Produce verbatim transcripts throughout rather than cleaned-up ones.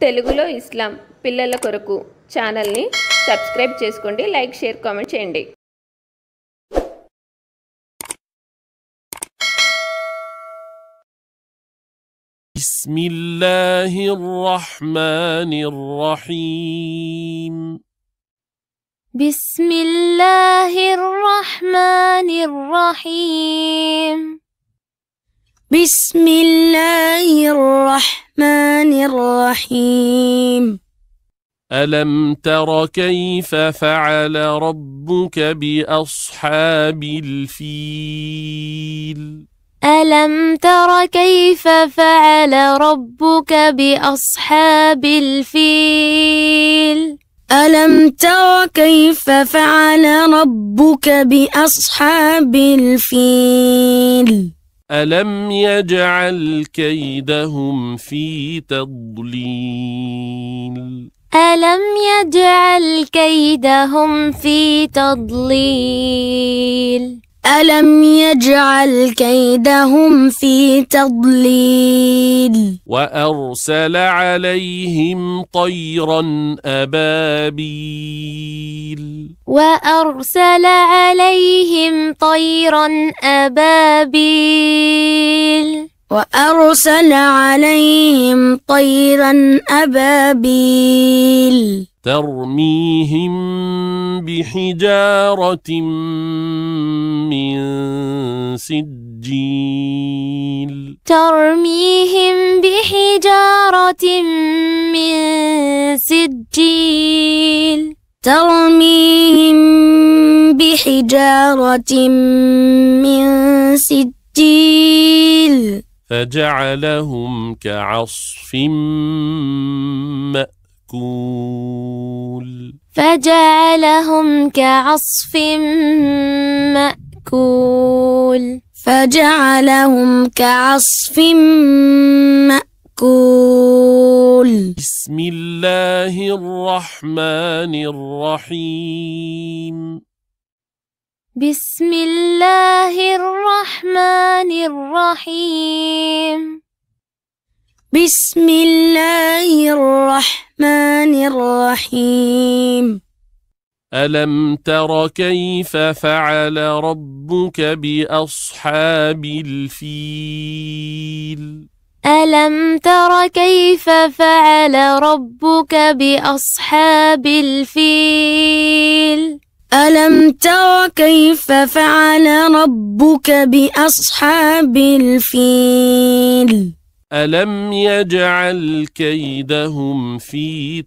తెలుగులో ఇస్లాం పిల్లల కొరకు ఛానల్ని సబ్స్క్రైబ్ చేసుకోండి, లైక్, షేర్, కామెంట్ చేయండి. బిస్మిల్లాహిర్ రహ్మానిర్ రహీం. బిస్మిల్లాహిర్ రహ్మానిర్ రహీం. బిస్మిల్లాహిర్ రహ్మానిర్ రహీం. ألم تر كيف فعل ربك بأصحاب الفيل. ألم تر كيف فعل ربك بأصحاب الفيل. ألم تر كيف فعل ربك بأصحاب الفيل. ألم يجعل كيدهم في تضليل. ألم يجعل كيدهم في تضليل. ألم يجعل كيدهم في تضليل. وأرسل عليهم طيرا أبابيل. وأرسل عليهم طيرا أبابيل. وأرسل عليهم طيرا أبابيل. ترميهم بحجارة من سجيل. ترميهم بحجارة من سجيل. ترميهم بحجارة من سجيل. فجعلهم كعصف مأكول. فجعلهم كعصف مأكول. فجعلهم كعصف مأكول. بسم الله الرحمن الرحيم. بسم الله الرحمن الرحيم. بسم الله الرحمن الرحيم. ألم تر كيف فعل ربك بأصحاب الفيل. ألم تر كيف فعل ربك بأصحاب الفيل. ألم تر كيف فعل ربك بأصحاب الفيل. ألم يجعل كيدهم في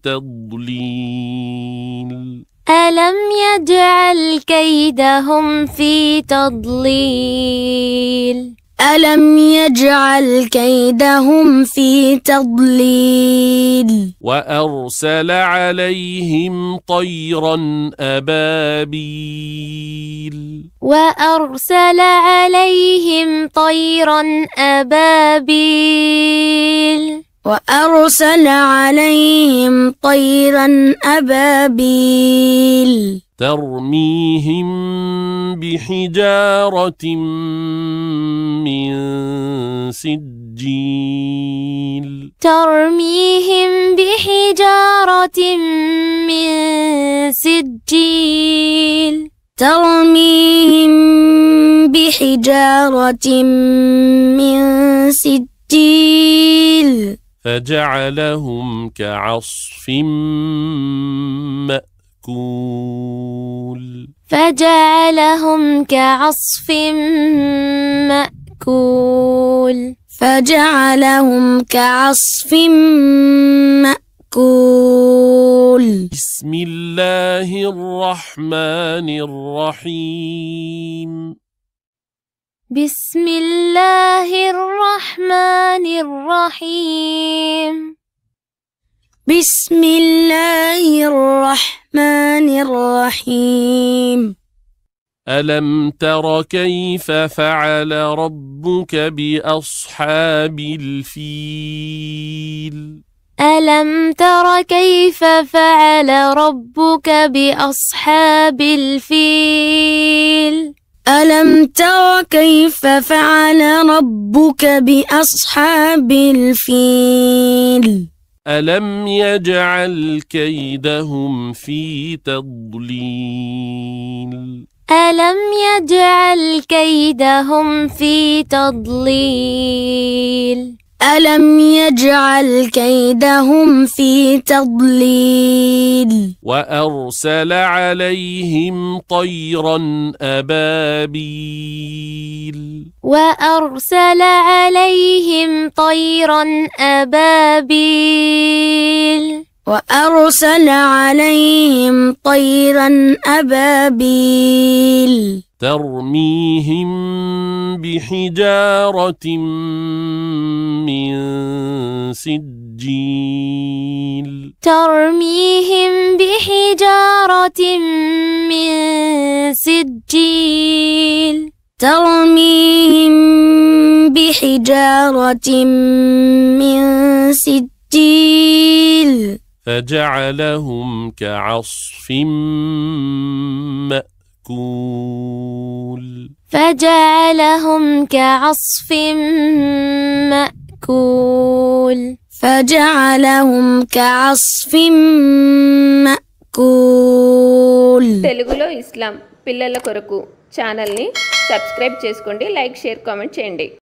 تضليل. ألم يجعل كيدهم في تضليل. ألم يجعل كيدهم في تضليل. وأرسل عليهم طيرا أبابيل. وأرسل عليهم طيرا أبابيل. وأرسل عليهم طيرا أبابيل. ترميهم بحجارة من سجيل. ترميهم بحجارة من سجيل. ترميهم بحجارة من سجيل. فجعلهم كعصف مأكول. فجعلهم كعصف مأكول. فجعلهم كعصف مأكول. بسم الله الرحمن الرحيم. بسم الله الرحمن الرحيم. بسم الله الرحمن الرحيم. ألم تر كيف فعل ربك بأصحاب الفيل. ألم تر كيف فعل ربك بأصحاب الفيل. ألم تر كيف فعل ربك بأصحاب الفيل. ألم يجعل كيدهم في تضليل ألم يجعل كيدهم في تضليل ألم يجعل كيدهم في تضليل وأرسل عليهم طيرا أبابيل وأرسل عليهم طيرا أبابيل وأرسل عليهم طيرا أبابيل ترميهم بحجارة من سجيل ترميهم بحجارة من سجيل ترميهم بحجارة من سجيل فجعلهم كعصف مأكول فجعلهم كعصف مأكول فجعلهم كعصف مأكول. తెలుగులో ఇస్లాం పిల్లల కొరకు ఛానల్ని సబ్స్క్రైబ్ చేసుకోండి, లైక్ షేర్ కామెంట్ చేయండి.